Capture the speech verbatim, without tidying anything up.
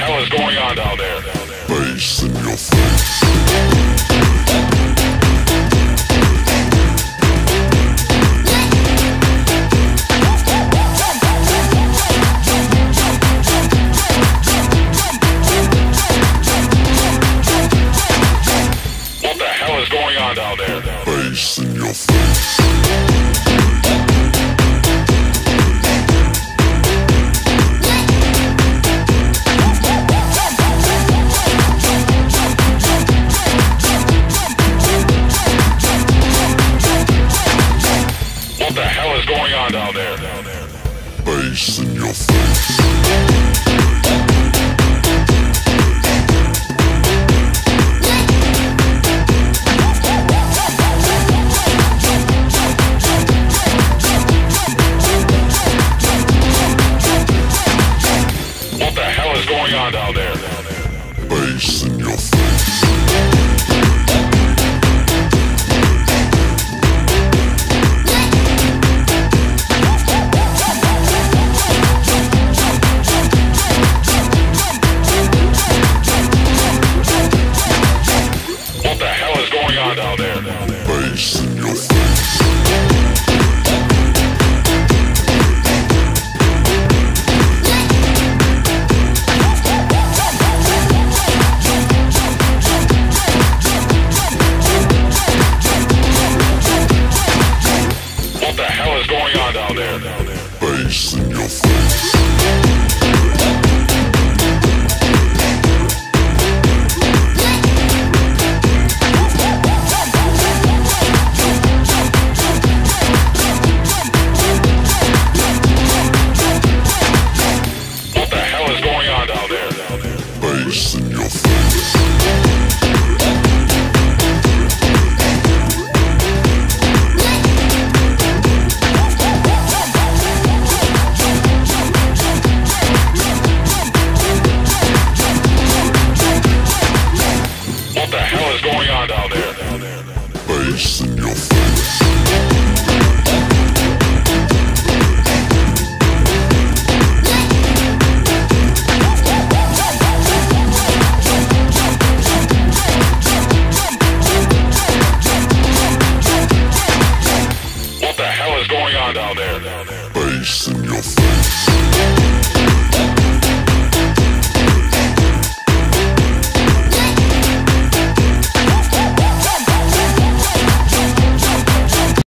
hell is going on down there? Bass in your face. What the hell is going on down there? Bass in your face. What the hell is going on down there? Bass in your face. What the hell is going on down there? Bass in your face. What the hell is going on down there? Bass in your face. What the hell is going on down there? Bass in your face. What the hell is going on down there? Bass in your face. What the hell is going on down there? Bass in your face. What the hell is going on down there? Bass in your face.